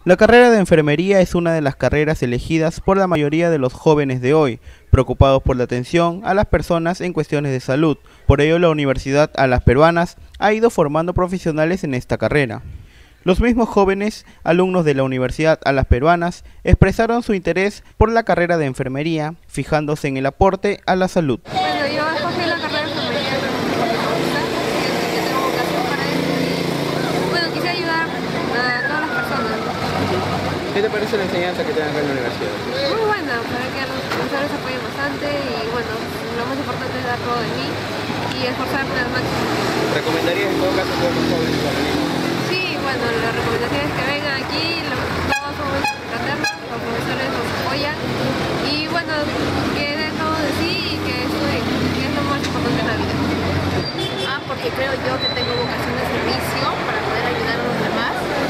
La carrera de enfermería es una de las carreras elegidas por la mayoría de los jóvenes de hoy, preocupados por la atención a las personas en cuestiones de salud. Por ello, la Universidad Alas Peruanas ha ido formando profesionales en esta carrera. Los mismos jóvenes, alumnos de la Universidad Alas Peruanas, expresaron su interés por la carrera de enfermería, fijándose en el aporte a la salud. Bueno, yo escogí la carrera de enfermería porque me gusta, que tengo vocación para esto y bueno, quise ayudar a todas las personas. ¿Qué te parece la enseñanza que te dan acá en la universidad? Muy buena, para que los profesores apoyen bastante y bueno, lo más importante es dar todo de mí y esforzarme al máximo. ¿Recomendarías en todo caso a todos los jóvenes guaraníes? Sí, bueno, la recomendación es que vengan aquí, todos somos fraternos, los profesores nos apoyan y bueno, que den todo de sí y que estudien, que es lo más importante en la vida. Porque creo yo que tengo vocación de servicio para poder ayudar a los demás.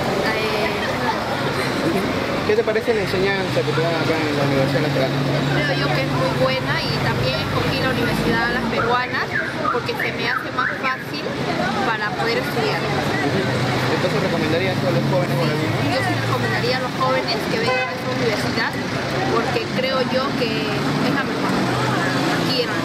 ¿Qué te parece la enseñanza que te dan acá en la Universidad Nacional? Creo yo que es muy buena y también escogí la Universidad Alas Peruanas porque se me hace más fácil para poder estudiar. Entonces, ¿recomendarías a todos los jóvenes guaraníes? Yo sí recomendaría a los jóvenes que vengan a esta universidad porque creo yo que es la mejor. Aquí en la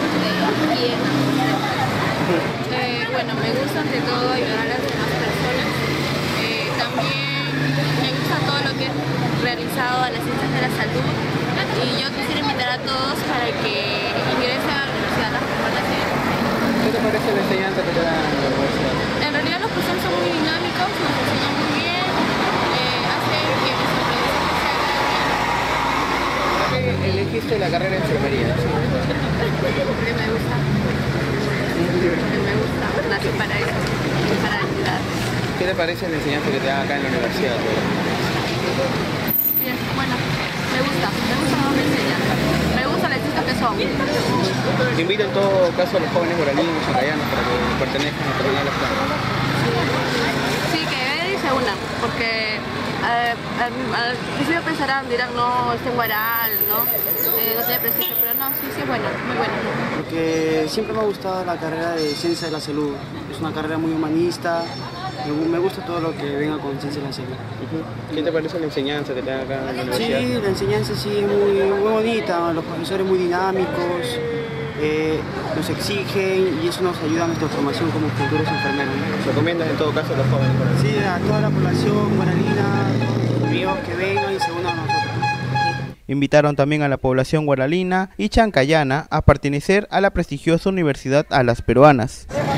Bueno, me gusta ante todo ayudar a las demás personas. También me gusta todo lo que es realizado a las ciencias de la salud y yo quisiera invitar a todos para que ingresen a la Universidad Alas Peruanas. ¿Qué te parece la enseñanza que te dan en la universidad? En realidad los profesores son muy dinámicos, nos enseñan muy bien, hacen que nuestro aprendizaje sea ¿Por qué elegiste la carrera de enfermería? porque me gusta. Me gusta, nací para eso, para ayudar. ¿Qué te parece la enseñanza que te dan acá en la universidad? Bien, bueno, me gusta cómo me enseñan. Me gusta las chicas que son. Invito en todo caso a los jóvenes guaraníes y chancayanos para que pertenezcan a terminar las clases. Sí, que vengan y se unan, porque al principio pensarán, dirán, no, este es guaral, ¿no? No tiene prestigio, pero no, sí, es bueno, muy bueno. Porque siempre me ha gustado la carrera de Ciencia de la Salud. Es una carrera muy humanista, me gusta todo lo que venga con Ciencia de la Salud. ¿Qué te parece la enseñanza que te dan acá en la universidad? Sí, la enseñanza sí es muy bonita, los profesores muy dinámicos, nos exigen y eso nos ayuda a nuestra formación como futuros enfermeros, ¿no? ¿Recomiendas en todo caso a los jóvenes guaraníes? Sí, a toda la población guaranina, amigos que vengan y se unan a nosotros. Invitaron también a la población guaralina y chancayana a pertenecer a la prestigiosa Universidad Alas Peruanas.